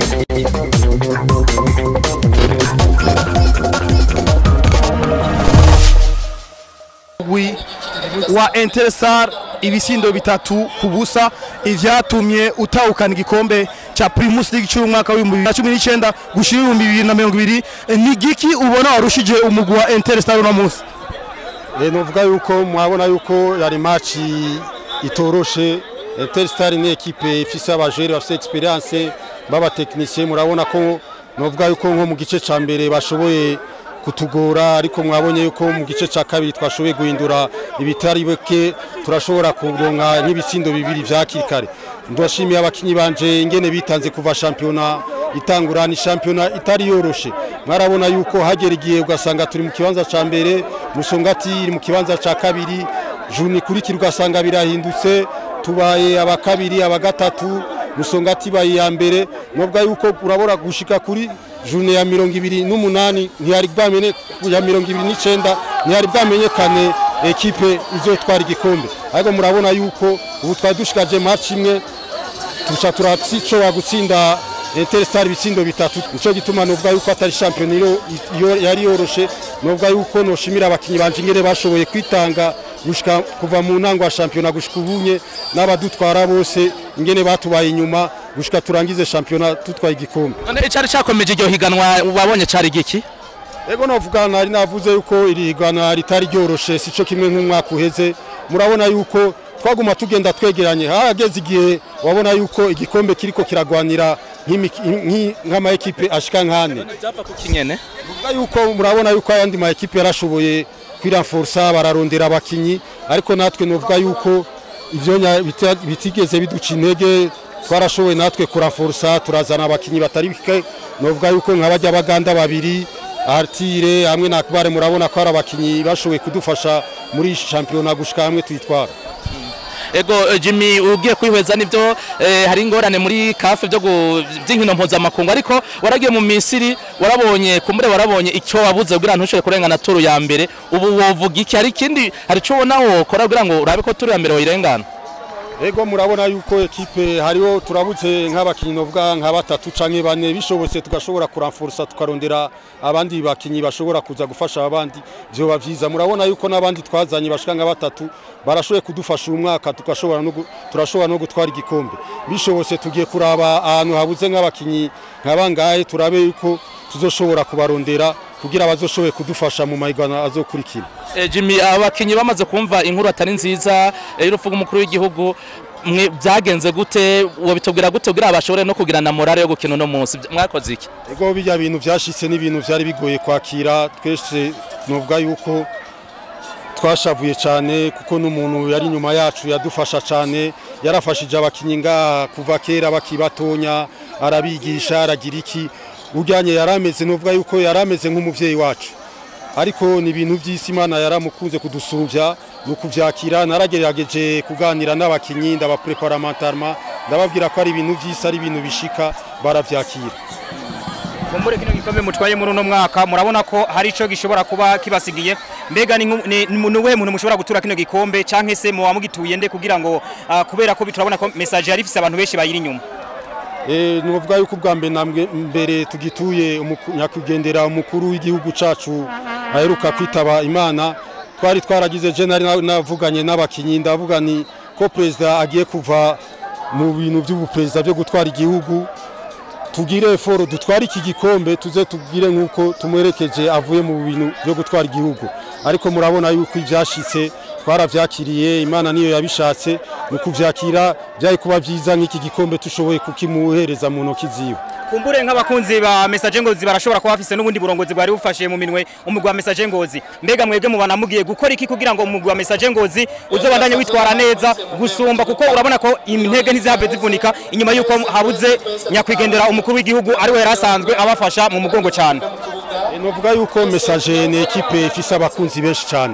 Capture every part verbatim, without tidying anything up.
wa Interstar ibisindo bitatu kubusa ivyatumye utahukana igikombe cha Primus League cy'umwaka wa bibiri na cumi n'icyenda gushira bibiri na mirongo ibiri. Ni giki ubona warushije umugwi wa Interstar uno munsi? Eh novuga yuko mwabona yuko yari match itoroshe. Interstar ni equipe ifise abajere bafise experience baba technicien, murabona ko novuga yuko nko mu gice ca mbere bashoboye kutugora, ariko mwabonye yuko mu gice ca kabiri twashoboye guhindura ibitari bike, turashobora kuronka nk'ibisindo bibiri vya kikare. Ndashimiye abakinyi banje ingene bitanze kuva championa itangura. Ni championa itari yoroshe, mwarabona yuko hagera igihe ugasanga turi mu kibanza ca mbere, Musongati iri mu kibanza ca kabiri, juni kurikira ugasanga birahindutse, tubaye abakabiri abagatatu, Musongati baye ya mbere. Nubwo yuko urabora gushika kuri june ya mirongo ibiri n'umunani ntiyari bwamenye, ya mirongo ibiri n'icenda ntiyari bwamenyekane ekipe izotwara igikombe, ariko murabona yuko ubu twadushikaje match imwe tusha turatsico wagutsinda Interstar bisindo bitatu. Nico gituma novuga yuko atari champion iyo yari yoroshe. Novuga yuko noshimira abakinyi banje ingene bashoboye kwitanga gushika kuva mu ntango ya champion gushika ubunye, n'abadutwara bose ingene batubaye inyuma gushika turangize champion tutwaye igikombe. None cyari cyakomeje iryo higanwa ubabonye cyari giki? Ego novuga nari navuze yuko iri higanwa ritari ryoroshe, sico kimwe nk'umwaka uheze. Murabona yuko twaguma tugenda twegeranye, hageze igihe wabona yuko igikombe kiriko kiragwanira nk'ama ekipe ashika nkane. Byapfa ku kinyene Vuga yuko murabona yuko ayandi ma ekipe yarashoboye kwiranforsa, bararondera abakinyi, ariko natwe novuga yuko ivyo bitigeze biduca intege, twarashoboye natwe kuranforsa, turazana abakinyi batari bike. Novuga yuko nk'abajya abaganda babiri Artire hamwe na Akbare, murabona ko ari abakinyi bashoboye kudufasha muri championnat gushika hamwe twitwara. Ego Jimmy, ugiye kwihweza nivyo eh, hari ingorane muri kafe byo by'inkino mpuzamakungu, ariko waragiye mu Misiri warabonye kumbure warabonye icyo wabuze kugira ntushobore kurengana turu ya mbere. Ubu wovuga iki? Hari ikindi hari cyo wonaho kora kugira ngo urabe ko turu ya mbere wayirengana? Ego murabona yuko ekipe hariho turabuze nk'abakinyi novuga nka batatu canke bane, bishobotse tugashobora kuranforsa tukarondera abandi bakinyi bashobora kuza gufasha abandi, byo bavyiza. Murabona yuko nabandi twazanye bashika nka batatu barashoboye kudufasha umwaka, tukashobora no turashobora no gutwara igikombe. Bishobotse tugiye kuraba ahantu habuze nk'abakinyi nkabangaye, turabe yuko tuzoshobora kubarondera kugira bazoshoboye kudufasha mu maigana azokurikira. Eh, Jimmy, abakinyi bamaze kumva inkuru atari nziza y'urupfu umukuru w'igihugu, mwe byagenze gute? Wabitubwira gute kugira abashobore no kugira na morale yo gukina no munsi? Mwakoze iki? Ego bijya bintu byashitse n'ibintu byari bigoye kwakira, twese novuga yuko twashavuye cyane, kuko n'umuntu yari nyuma yacu yadufasha cyane, yarafashije abakinyi nga kuva kera bakibatonya, arabigisha aragira iki, ujyanye yarameze novuga yuko yarameze nk'umuvyeyi wacu. Ariko ni ibintu by'isi Imana yaramukunze kudusumbya no kuvyakira. Naragerageje kuganira n'abakinyi ndabaprepara mentalema, ndababwira ko ari ibintu by'isi, ari ibintu bishika, baravyakira. Kumbure kino gikombe mutwaye muri uno mwaka, murabona ko hari ico gishobora kuba kibasigiye. Mbega ni nuwe muntu mushobora gutura kino gikombe canke se mu wamugituye nde kugira ngo uh, kubera ko biturabona ko message yari ifise abantu benshi bayiri inyuma? Eh nuvuga yuko ubwa mbere namwe mbere tugituye nyakugendera umukuru w'igihugu cacu aheruka kwitaba Imana, twari twaragize general navuganye n'abakinyi, ndavuga ni ko president agiye kuva mu bintu by'ubupresident byo gutwara igihugu, tugire foro dutwara iki gikombe, tuze tugire nkuko tumwerekeje avuye mu bintu byo gutwara igihugu. Ariko murabona yuko ivyashitse twaravyakiriye, Imana niyo yabishatse, nukuvyakira byaye kuba byiza nk'iki gikombe tushoboye kukimuhereza mu ntoki ziwe. Kumbure nk'abakunzi ba Message Ngozi barashobora kuba bafise n'ubundi burongozi bwari bufashe mu minwe umugwi wa Message Ngozi. Mbega mwebwe mubana mugiye gukora iki kugira ngo umugwi wa Message Ngozi uzobandanye witwara neza gusumba, kuko urabona ko intege ntizabe zivunika inyuma yuko habuze nyakwigendera umukuru w'igihugu ari we yarasanzwe abafasha mu mugongo cyane? Novuga yuko Message ni ekipe ifise abakunzi benshi cyane,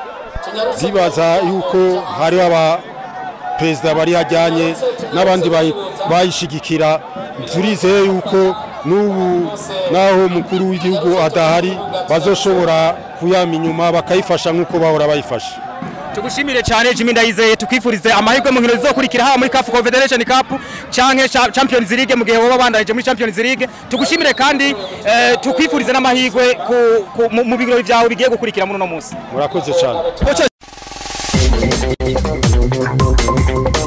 zibaza yuko hari aba president bari hajyanye n'abandi bayishigikira. Turizeye yuko n'ubu naho mukuru w'igihugu adahari bazoshobora kuyama inyuma bakayifasha nk'uko bahora bayifasha. tugushimire cyane Jimmy Ndayizeye tukwifurize amahirwe mu nkino zizokurikira haba muri C A F Confederation Cup canke Champions League mu gihe woba bandanije muri Champions League tugushimire kandi eh, tukwifurize n'amahirwe mu bigiro byawe bigiye gukurikira muri no munsi murakoze cyane.